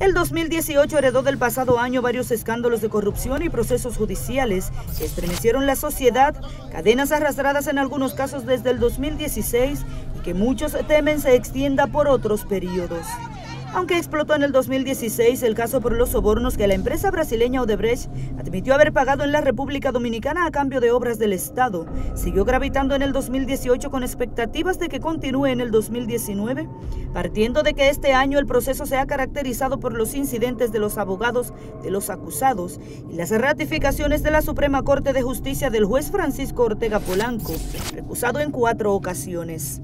El 2018 heredó del pasado año varios escándalos de corrupción y procesos judiciales que estremecieron la sociedad, cadenas arrastradas en algunos casos desde el 2016 y que muchos temen se extienda por otros periodos. Aunque explotó en el 2016 el caso por los sobornos que la empresa brasileña Odebrecht admitió haber pagado en la República Dominicana a cambio de obras del Estado, siguió gravitando en el 2018 con expectativas de que continúe en el 2019, partiendo de que este año el proceso se ha caracterizado por los incidentes de los abogados de los acusados y las ratificaciones de la Suprema Corte de Justicia del juez Francisco Ortega Polanco, recusado en 4 ocasiones.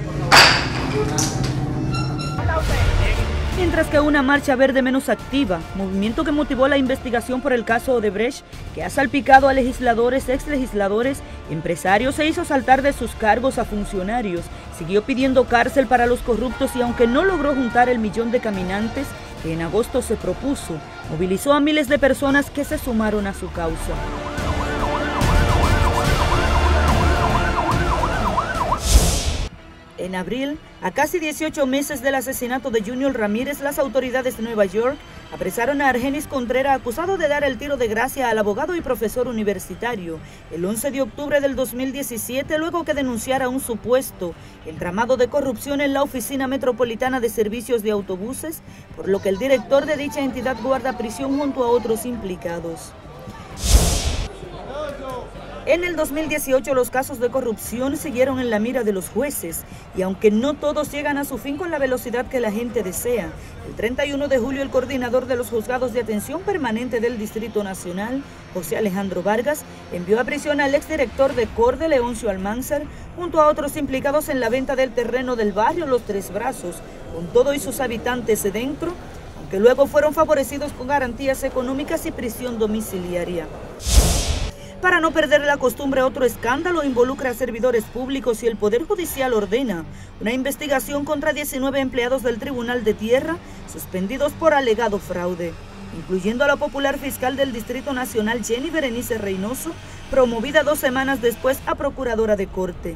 Mientras que una marcha verde menos activa, movimiento que motivó la investigación por el caso Odebrecht, que ha salpicado a legisladores, exlegisladores, empresarios e hizo saltar de sus cargos a funcionarios, siguió pidiendo cárcel para los corruptos y aunque no logró juntar el 1.000.000 de caminantes que en agosto se propuso, movilizó a miles de personas que se sumaron a su causa. En abril, a casi 18 meses del asesinato de Junior Ramírez, las autoridades de Nueva York apresaron a Argenis Contreras, acusado de dar el tiro de gracia al abogado y profesor universitario, el 11 de octubre del 2017, luego que denunciara un supuesto entramado de corrupción en la Oficina Metropolitana de Servicios de Autobuses, por lo que el director de dicha entidad guarda prisión junto a otros implicados. En el 2018 los casos de corrupción siguieron en la mira de los jueces y aunque no todos llegan a su fin con la velocidad que la gente desea, el 31 de julio el coordinador de los juzgados de atención permanente del Distrito Nacional, José Alejandro Vargas, envió a prisión al exdirector de Corde, Leoncio Almanzar, junto a otros implicados en la venta del terreno del barrio Los Tres Brazos, con todo y sus habitantes dentro, aunque luego fueron favorecidos con garantías económicas y prisión domiciliaria. Para no perder la costumbre, otro escándalo involucra a servidores públicos y el Poder Judicial ordena una investigación contra 19 empleados del Tribunal de Tierra suspendidos por alegado fraude, incluyendo a la popular fiscal del Distrito Nacional Jenny Berenice Reynoso, promovida 2 semanas después a procuradora de corte.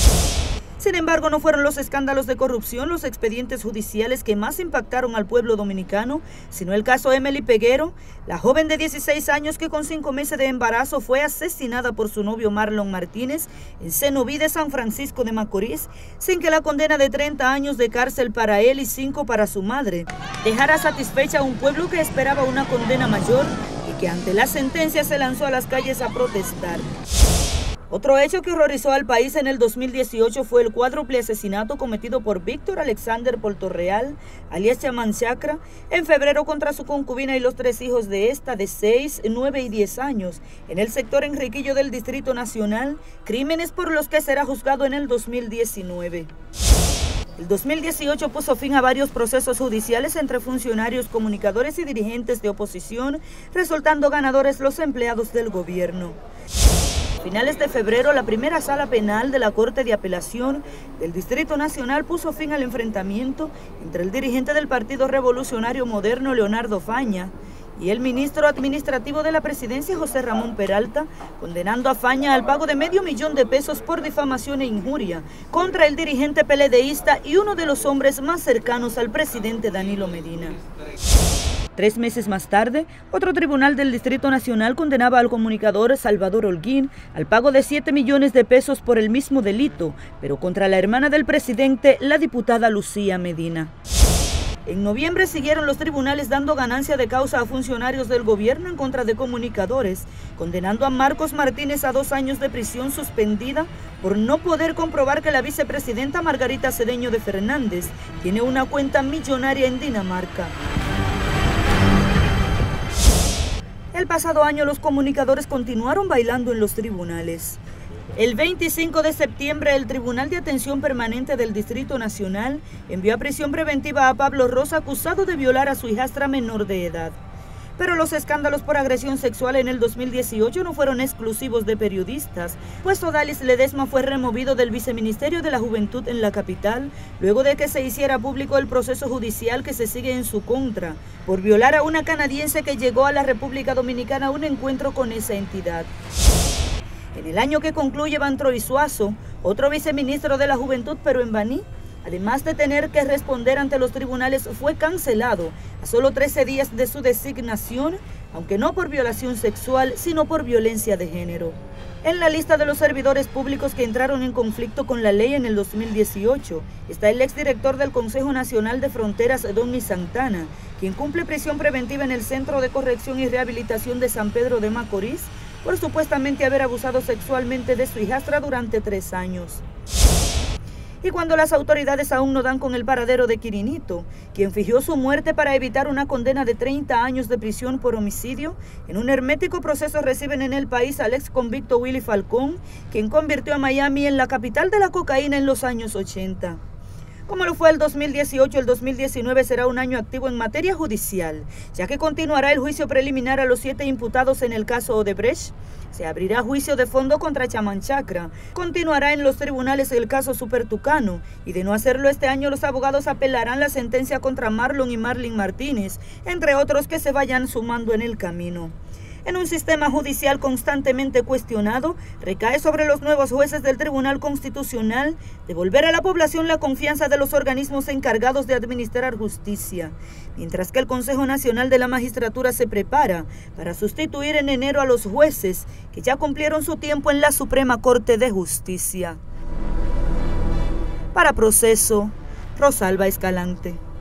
Sin embargo, no fueron los escándalos de corrupción los expedientes judiciales que más impactaron al pueblo dominicano, sino el caso Emily Peguero, la joven de 16 años que con 5 meses de embarazo fue asesinada por su novio Marlon Martínez en Cenoví de San Francisco de Macorís, sin que la condena de 30 años de cárcel para él y 5 para su madre dejara satisfecha a un pueblo que esperaba una condena mayor y que ante la sentencia se lanzó a las calles a protestar. Otro hecho que horrorizó al país en el 2018 fue el cuádruple asesinato cometido por Víctor Alexander Portorreal, alias Chamán Chacra, en febrero contra su concubina y los 3 hijos de esta de 6, 9 y 10 años, en el sector Enriquillo del Distrito Nacional, crímenes por los que será juzgado en el 2019. El 2018 puso fin a varios procesos judiciales entre funcionarios, comunicadores y dirigentes de oposición, resultando ganadores los empleados del gobierno. A finales de febrero, la primera sala penal de la Corte de Apelación del Distrito Nacional puso fin al enfrentamiento entre el dirigente del Partido Revolucionario Moderno, Leonardo Faña, y el ministro administrativo de la presidencia, José Ramón Peralta, condenando a Faña al pago de $500,000 de pesos por difamación e injuria contra el dirigente PLDista y uno de los hombres más cercanos al presidente Danilo Medina. 3 meses más tarde, otro tribunal del Distrito Nacional condenaba al comunicador Salvador Holguín al pago de 7 millones de pesos por el mismo delito, pero contra la hermana del presidente, la diputada Lucía Medina. En noviembre siguieron los tribunales dando ganancia de causa a funcionarios del gobierno en contra de comunicadores, condenando a Marcos Martínez a 2 años de prisión suspendida por no poder comprobar que la vicepresidenta Margarita Cedeño de Fernández tiene una cuenta millonaria en Dinamarca. El pasado año los comunicadores continuaron bailando en los tribunales. El 25 de septiembre, el Tribunal de Atención Permanente del Distrito Nacional envió a prisión preventiva a Pablo Rosa, acusado de violar a su hijastra menor de edad. Pero los escándalos por agresión sexual en el 2018 no fueron exclusivos de periodistas, pues Odalis Ledesma fue removido del Viceministerio de la Juventud en la capital, luego de que se hiciera público el proceso judicial que se sigue en su contra, por violar a una canadiense que llegó a la República Dominicana a un encuentro con esa entidad. En el año que concluye, Vantroy Suazo, otro viceministro de la Juventud, pero en Baní, además de tener que responder ante los tribunales, fue cancelado a solo 13 días de su designación, aunque no por violación sexual, sino por violencia de género. En la lista de los servidores públicos que entraron en conflicto con la ley en el 2018 está el exdirector del Consejo Nacional de Fronteras, Donny Santana, quien cumple prisión preventiva en el Centro de Corrección y Rehabilitación de San Pedro de Macorís por supuestamente haber abusado sexualmente de su hijastra durante 3 años. Y cuando las autoridades aún no dan con el paradero de Quirinito, quien fingió su muerte para evitar una condena de 30 años de prisión por homicidio, en un hermético proceso reciben en el país al ex convicto Willy Falcón, quien convirtió a Miami en la capital de la cocaína en los años 80. Como lo fue el 2018, el 2019 será un año activo en materia judicial, ya que continuará el juicio preliminar a los 7 imputados en el caso Odebrecht, se abrirá juicio de fondo contra Chamán Chacra, continuará en los tribunales el caso Super Tucano, y de no hacerlo este año los abogados apelarán la sentencia contra Marlon y Marlin Martínez, entre otros que se vayan sumando en el camino. En un sistema judicial constantemente cuestionado, recae sobre los nuevos jueces del Tribunal Constitucional devolver a la población la confianza de los organismos encargados de administrar justicia, mientras que el Consejo Nacional de la Magistratura se prepara para sustituir en enero a los jueces que ya cumplieron su tiempo en la Suprema Corte de Justicia. Para Proceso, Rosalba Escalante.